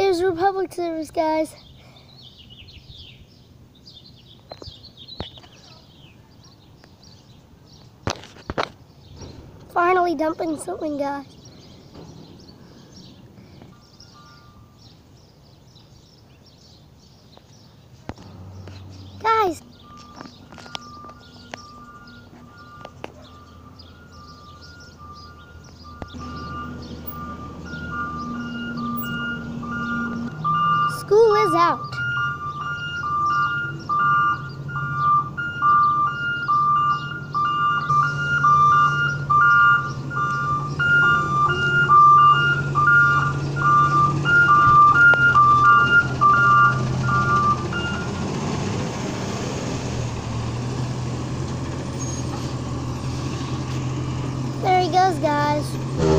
There's Republic service, guys. Finally dumping something, guys. Guys. School is out. There he goes, guys.